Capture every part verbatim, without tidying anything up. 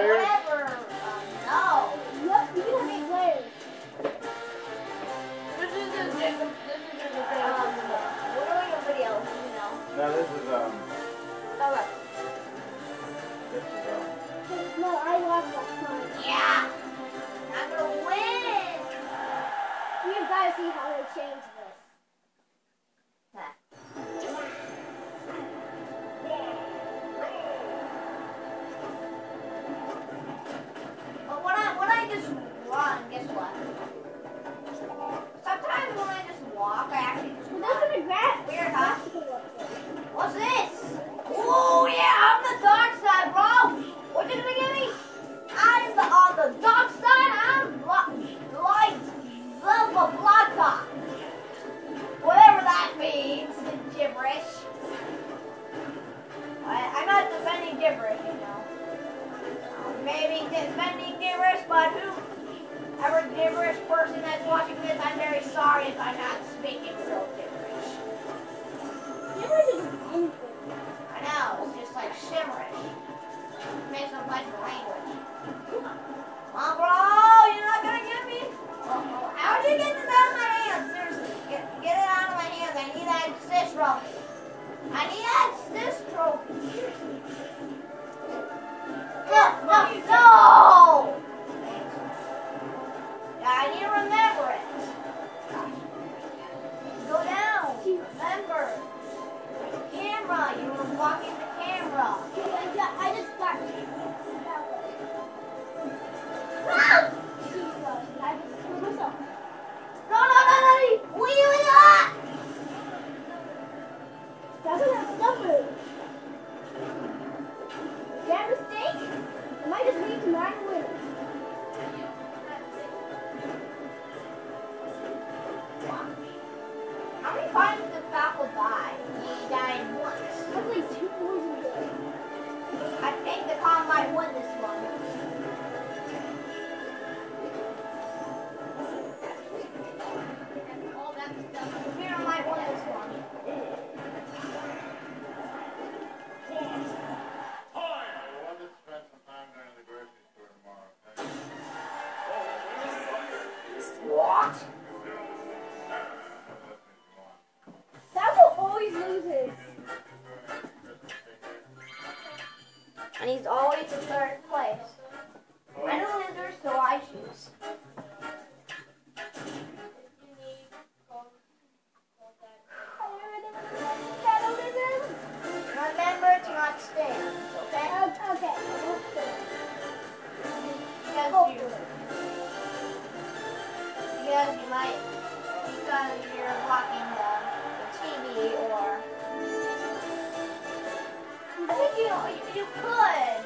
players? Whatever. Um, no. Yep, you can have eight players. This is just this is just a thing. Um, we're doing a video, you know. No, this is um. Okay. This is um. No, I lost last time. Yeah. I'm gonna win. You've got to see how they change this. Huh. But when I when I just run, guess what? Sometimes when I just walk, I actually just We're run. not going to grab Weird, huh? it. What's this? Oh yeah, I'm the dark side, bro. What you gonna give me? I'm the on the dark side. I'm blo- like Zelda Blata. Whatever that means, gibberish. I, I'm not defending gibberish, you know. Maybe defending gibberish, but whoever gibberish person that's watching this, I'm very sorry if I'm not speaking real gibberish. Gibberish is anything. I know, it's just like shimmerish. Makes them like the language. Come on, bro, you're not gonna get me? Uh-oh. How did you get this out of my hands? Seriously, get, get it out of my hands. I need that assist trophy. I need that assist trophy. No, no, no! Yeah, I need to remember it. Go down. Remember. Camera, you were blocking the camera. I got- I just got Ah! I just screwed myself. No, no, no, no! Will you not? That's what I'm stubborn. Is that a mistake? I might just need to nine wins. How many times did Falco die? He died once. That's like two points in there. I think the Kong might win this one. Here might win this one. We'll have to spend some time during the grocery store tomorrow. Okay? What? Falco always loses. And he's always in third place. I know losers, so I choose. Remember to not stand, okay? Okay. Because you, because you might, because you're blocking the, the T V or. I think you, you, you could.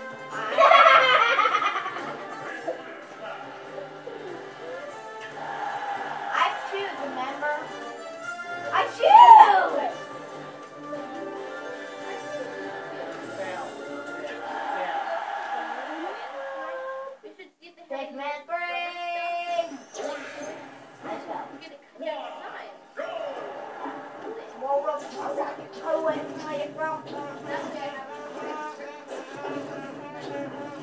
I choose, remember? I choose! Big man break! Let's go. Roll up, roll away from my front.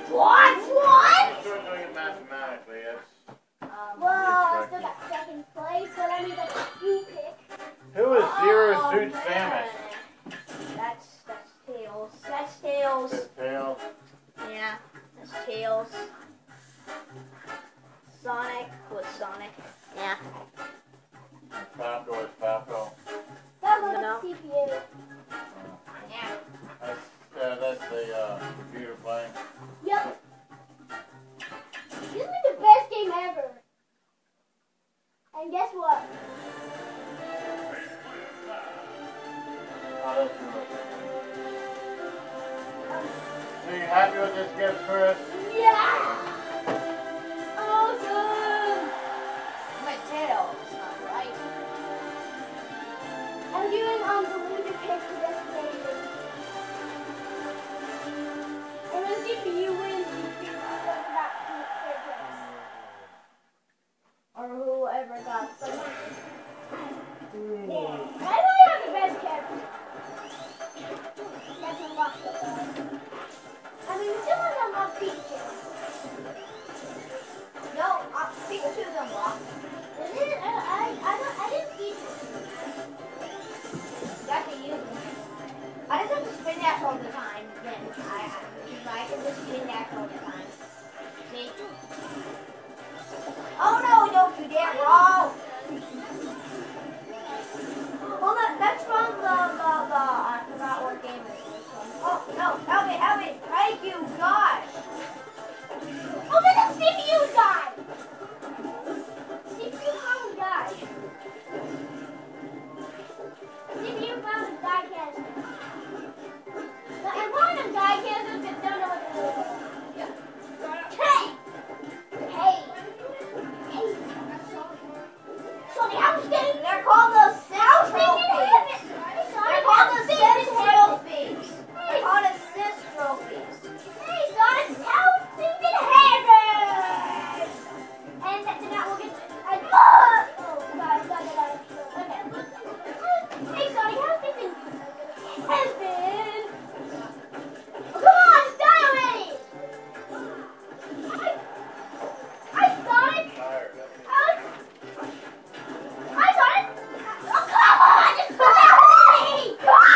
What? What? If you're doing it mathematically, it's... Um, Well, I still got second place, so that means I got you pick. Who is Zero oh, Suit man. Samus? That's that's Tails. That's Tails. His tail. Yeah, that's Tails. Sonic was Sonic. Yeah. And Falco is Falco. That was No. the C P U. Yeah. That's, uh, that's the uh, computer playing. Yep. This is the best game ever. And guess what? Oh, that's good. So you happy with this gift, Chris? Yeah! Awesome! But Tails, not right. I'm doing um the loser picks for this game. And when C P U wins, you can go back to third place. Or whoever got the Yeah. I know you have the best character. That's unlocked so far. I mean, we still haven't unlocked Pikachu. No, uh, Pikachu's unlocked. Is it? I, I, I, don't, I didn't see it. You have to use them. I just have to spin that all the time. Then I, I, I can just spin that all the time. See? Oh no, don't do that, wrong! Well, that, that's from the, the, the, I forgot what game it is. Oh, no, help me, help me. Thank you, gosh. Oh, then the C P U died! C P U found a guy. C P U found a diecast. And one of them diecasters that don't know what to do. Hey! Hey! Hey! Sonny, I was getting... They're called the I was Sis thinking Trophies. heaven! They're called the Sis Trophies. They're called the Sis Trophies. Hey, Sonic, I was thinking heaven! And that did not work. And oh, God, God, God, God. Okay. Hey, Sonic, I was thinking heaven! Oh, come on, just die already! Hi, hi, Sonic! Tired. Hi, hi, Sonic! Oh, come on, just die already!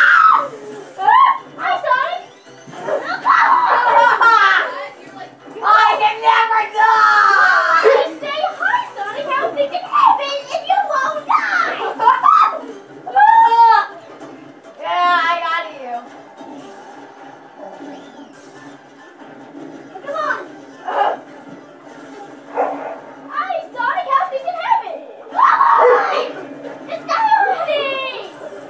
Hi, Sonic! Oh, come on! I can never die! I say hi, Sonic. I was thinking heaven, and you won't die. Yeah, I got you. Come on. Hi, Sonic. I was thinking heaven. Come on. Just die already.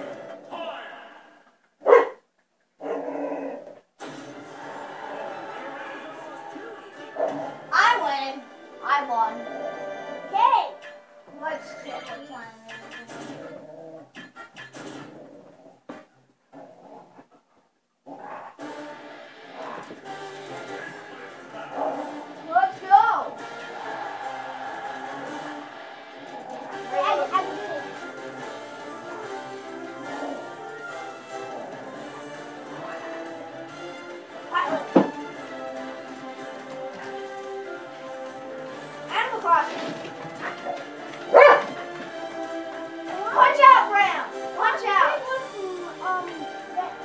I win. I won. Okay. Let's check the plan. Let's go. Wait, I, I can do it. Animal Crossing. Punch out, Bram. Punch out. Um, that,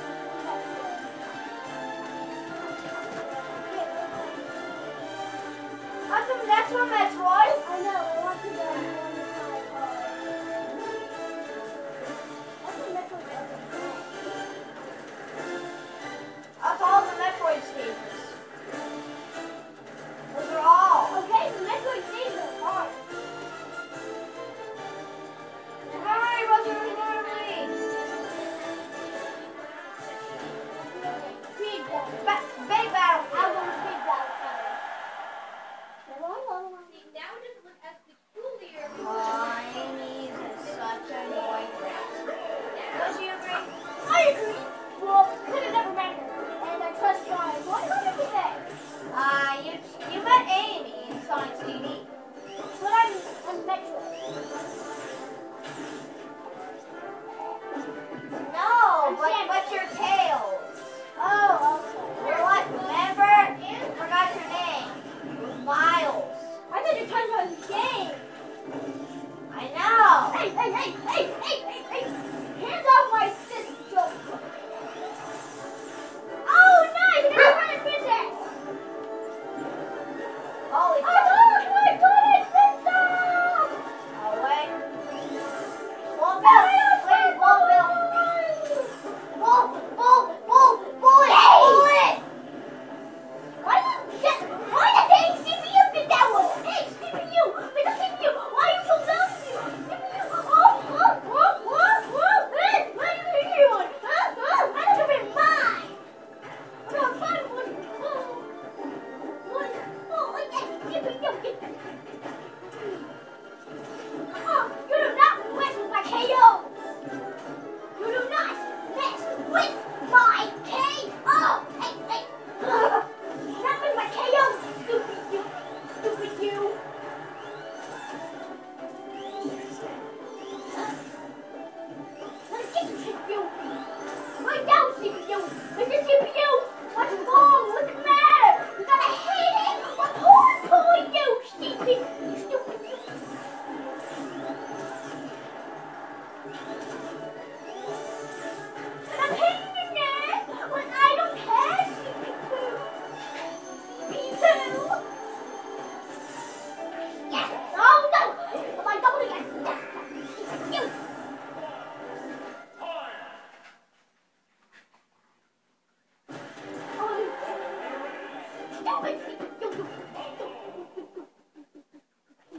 That's from, that's from Metroid. I know. I want to go on this side. That's what Metroid does. That's all the Metroid stages. Those are all. Okay, the Metroid stages are hard. Hurry, Roger, hurry. Speed battle. Ba- Big battle. I want a speed battle. Never mind, never mind. Now just look at the truly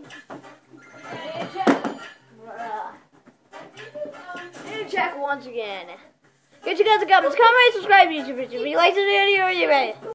Bruh. New check once again. Get you guys a comments, comment, subscribe, YouTube. If you like this video, you ready?